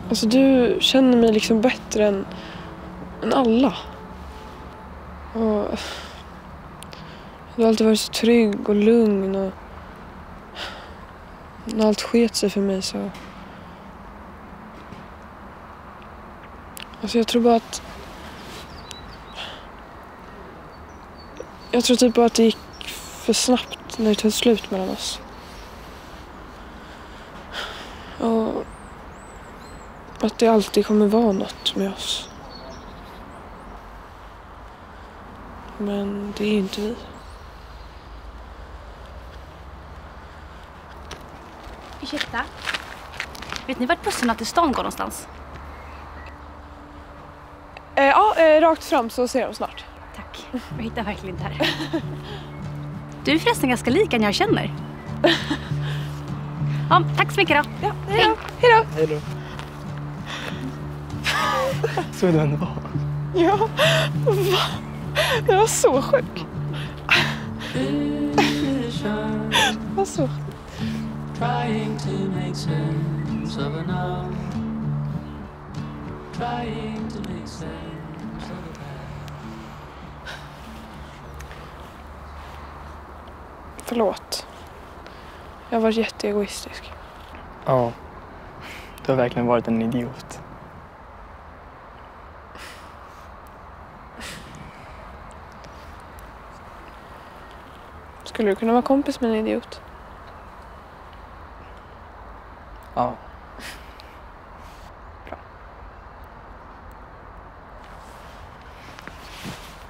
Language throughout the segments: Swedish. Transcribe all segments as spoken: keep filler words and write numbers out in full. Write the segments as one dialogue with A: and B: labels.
A: Alltså du känner mig liksom bättre än, än alla. Och du har alltid varit så trygg och lugn och när allt sket sig för mig så... Alltså jag tror bara att... Jag tror typ bara att det gick för snabbt när det tog slut mellan oss. Och att det alltid kommer vara något med oss. Men det är ju inte vi.
B: Ursäkta. Vet ni vart bussarna till stan går någonstans?
A: Eh, ja, eh, rakt fram så ser de snart.
B: Tack. Jag hittar verkligen inte här. Du är förresten ganska lik en jag känner. Ja, tack så mycket då.
A: Ja, hej då. Hej då.
C: Hej då. Så är det ändå var.
A: Ja, va? Det var så sjukt. Det var så.
D: Trying to make sense of a now. Trying to make sense of a past.
A: Förlåt. Jag har varit jätteegoistisk.
C: Ja. Du har verkligen varit en idiot.
A: Skulle du kunna vara kompis med en idiot?
C: Ja.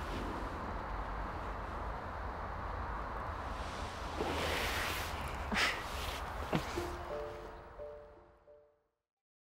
C: Bra.